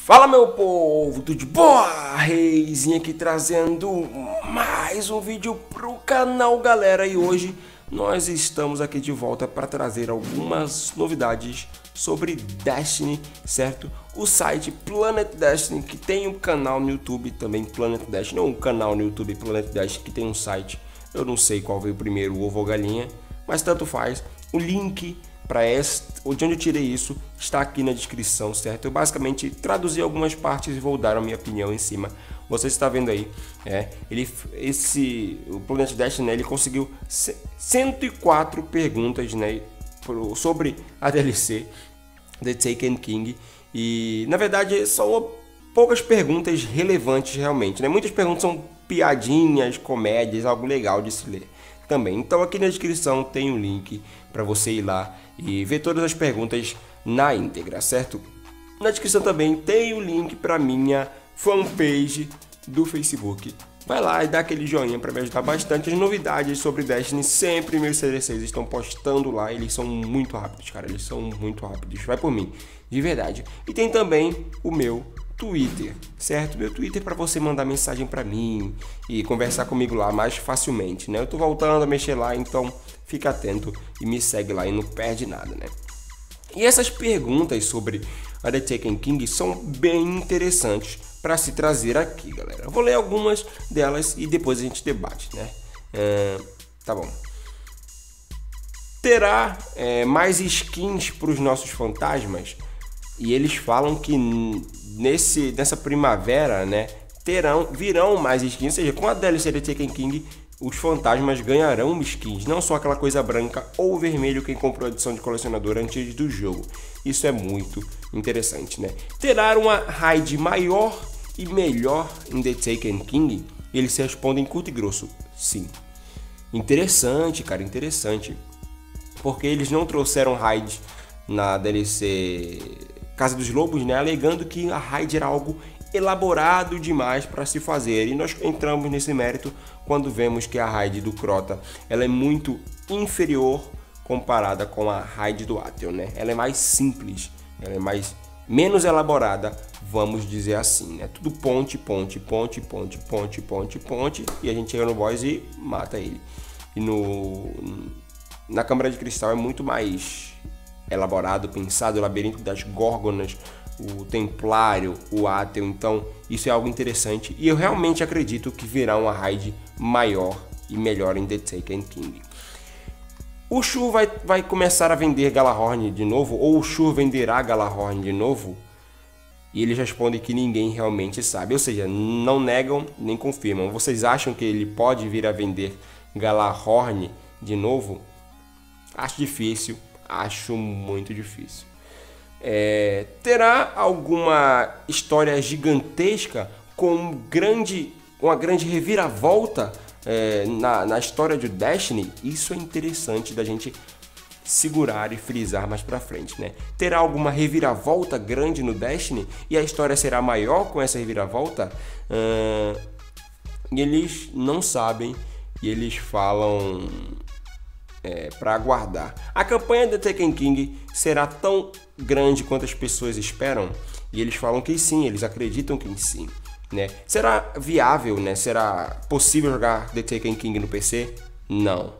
Fala, meu povo, tudo de boa? Reizinho aqui trazendo mais um vídeo pro canal, galera. E hoje nós estamos aqui de volta para trazer algumas novidades sobre Destiny, certo? O site Planet Destiny, que tem um canal no YouTube também, Planet Destiny, ou um canal no YouTube Planet Destiny, que tem um site. Eu não sei qual veio primeiro, o ovo ou a galinha, mas tanto faz. O link para de onde eu tirei isso está aqui na descrição, certo? Eu basicamente traduzi algumas partes e vou dar a minha opinião em cima. Você está vendo aí, o Planet Destiny, né, ele conseguiu 104 perguntas, né, sobre a DLC The Taken King, e na verdade são poucas perguntas relevantes realmente, né? Muitas perguntas são piadinhas, comédias, algo legal de se ler também. Então aqui na descrição tem um link para você ir lá e ver todas as perguntas na íntegra, certo? Na descrição também tem o link para minha fanpage do Facebook. Vai lá e dá aquele joinha para me ajudar bastante. As novidades sobre Destiny sempre meus CDCs estão postando lá. Eles são muito rápidos, cara. Eles são muito rápidos. Vai por mim, de verdade. E tem também o meu Twitter, certo? Meu Twitter para você mandar mensagem para mim e conversar comigo lá mais facilmente, né? Eu tô voltando a mexer lá, então fica atento e me segue lá e não perde nada, né? E essas perguntas sobre a The Taken King são bem interessantes para se trazer aqui, galera. Eu vou ler algumas delas e depois a gente debate, né? Tá bom. Terá mais skins para os nossos fantasmas? E eles falam que nessa primavera, né, virão mais skins, ou seja, com a DLC The Taken King, os fantasmas ganharão skins, não só aquela coisa branca ou vermelho quem comprou a edição de colecionador antes do jogo. Isso é muito interessante, né? Terá uma raid maior e melhor em The Taken King? Eles se respondem curto e grosso, sim. Interessante, cara, interessante. Porque eles não trouxeram raids na DLC Casa dos Lobos, né, alegando que a raid era algo elaborado demais para se fazer, e nós entramos nesse mérito quando vemos que a raid do Crota ela é muito inferior comparada com a raid do Atheon, né? Ela é mais simples, ela é menos elaborada, vamos dizer assim, né? Tudo ponte, e a gente chega no boss e mata ele. E na Câmara de Cristal é muito mais elaborado, pensado, o labirinto das Górgonas, o Templário, o Atheon. Então isso é algo interessante e eu realmente acredito que virá uma raid maior e melhor em The Taken King. O Shur vai começar a vender Gjallarhorn de novo, ou o Shur venderá Gjallarhorn de novo? E eles respondem que ninguém realmente sabe, ou seja, não negam nem confirmam. Vocês acham que ele pode vir a vender Gjallarhorn de novo? Acho difícil. Acho muito difícil. Terá alguma história gigantesca com uma grande reviravolta na história de Destiny? Isso é interessante da gente segurar e frisar mais pra frente, né? Terá alguma reviravolta grande no Destiny e a história será maior com essa reviravolta? E eles não sabem e eles falam para aguardar. A campanha The Taken King será tão grande quanto as pessoas esperam? E eles falam que sim, eles acreditam que sim, né? Será viável, né? Será possível jogar The Taken King no PC? Não.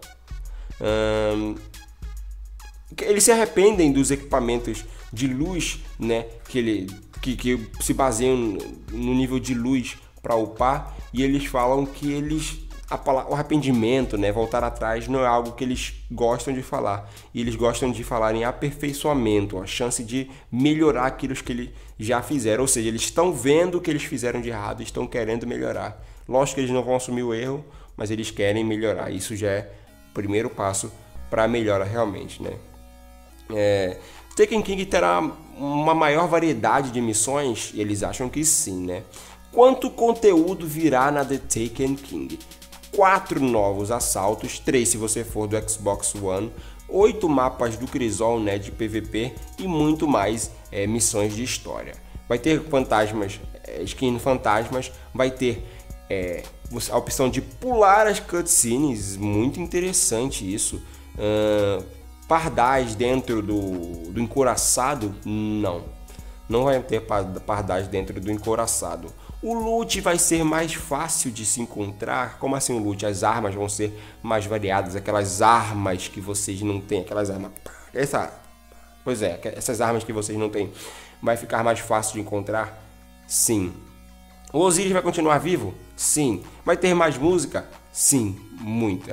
Eles se arrependem dos equipamentos de luz, né? Que se baseiam no nível de luz para upar, e eles falam que o arrependimento, né, voltar atrás, não é algo que eles gostam de falar. E eles gostam de falar em aperfeiçoamento, a chance de melhorar aquilo que eles já fizeram. Ou seja, eles estão vendo o que eles fizeram de errado e estão querendo melhorar. Lógico que eles não vão assumir o erro, mas eles querem melhorar. Isso já é o primeiro passo para a melhora realmente, né? Taken King terá uma maior variedade de missões? E eles acham que sim, né? Quanto conteúdo virá na The Taken King? 4 novos assaltos, 3 se você for do Xbox One, 8 mapas do Crisol, né, de PVP e muito mais missões de história. Vai ter fantasmas, skin fantasmas, vai ter a opção de pular as cutscenes, muito interessante isso. Pardais dentro do encouraçado, não. não vai ter pardais dentro do encouraçado. O loot vai ser mais fácil de se encontrar. Como assim o loot? As armas vão ser mais variadas, aquelas armas que vocês não têm, aquelas armas... Pois é, essas armas que vocês não têm, vai ficar mais fácil de encontrar? Sim. O Osiris vai continuar vivo? Sim. Vai ter mais música? Sim, muita.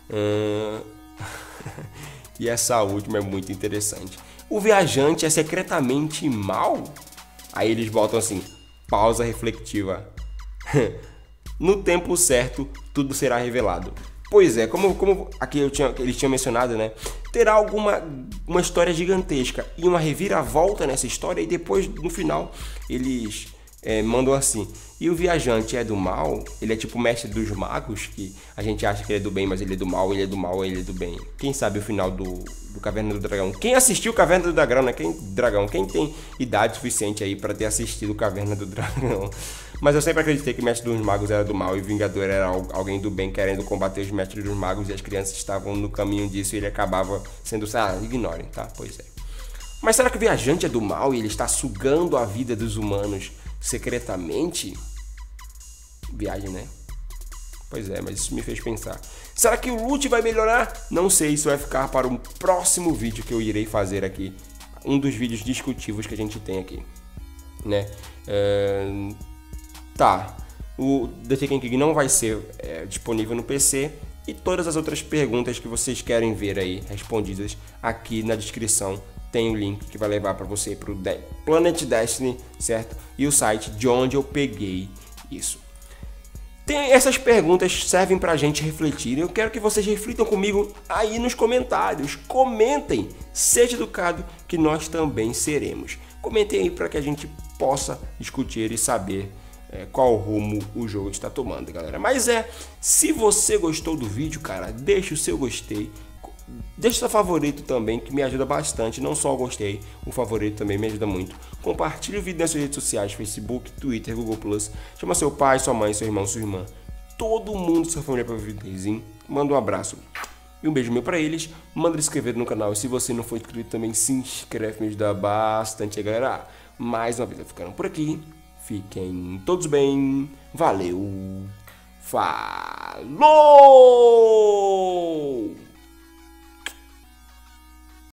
E essa última é muito interessante. O viajante é secretamente mal? Aí eles botam assim, pausa reflexiva. No tempo certo, tudo será revelado. Pois é, como aqui eles tinham mencionado, né? Terá uma história gigantesca e uma reviravolta nessa história, e depois, no final, eles mandam assim: e o viajante é do mal? Ele é tipo o mestre dos magos, que a gente acha que ele é do bem, mas ele é do mal, ele é do mal, ele é do bem. Quem sabe o final do Caverna do Dragão? Quem assistiu Caverna do Dragão, né? Quem tem idade suficiente aí para ter assistido Caverna do Dragão? Mas eu sempre acreditei que o mestre dos magos era do mal e o Vingador era alguém do bem querendo combater os mestres dos magos, e as crianças estavam no caminho disso e ele acabava sendo... ignorem, tá? Pois é. Mas será que o viajante é do mal e ele está sugando a vida dos humanos secretamente? Viagem, né? Pois é, mas isso me fez pensar. Será que o loot vai melhorar? Não sei, isso vai ficar para um próximo vídeo que eu irei fazer aqui. Um dos vídeos discutíveis que a gente tem aqui, né? Tá, o The Taken King não vai ser disponível no PC, e todas as outras perguntas que vocês querem ver aí respondidas, aqui na descrição tem o link que vai levar para você para o Planet Destiny, certo? E o site de onde eu peguei isso. Essas perguntas servem para a gente refletir. Eu quero que vocês reflitam comigo aí nos comentários. Comentem, seja educado, que nós também seremos. Comentem aí para que a gente possa discutir e saber qual rumo o jogo está tomando, galera. Mas se você gostou do vídeo, cara, deixa o seu gostei. Deixa o seu favorito também, que me ajuda bastante. Não só o gostei, o favorito também me ajuda muito. Compartilhe o vídeo nas suas redes sociais, Facebook, Twitter, Google+. Chama seu pai, sua mãe, seu irmão, sua irmã. Todo mundo, sua família para ver o videozinho. Manda um abraço e um beijo meu para eles. Manda se inscrever no canal. E se você não for inscrito também, se inscreve, me ajuda bastante, galera. Mais uma vez, eu ficando por aqui. Fiquem todos bem. Valeu. Falou!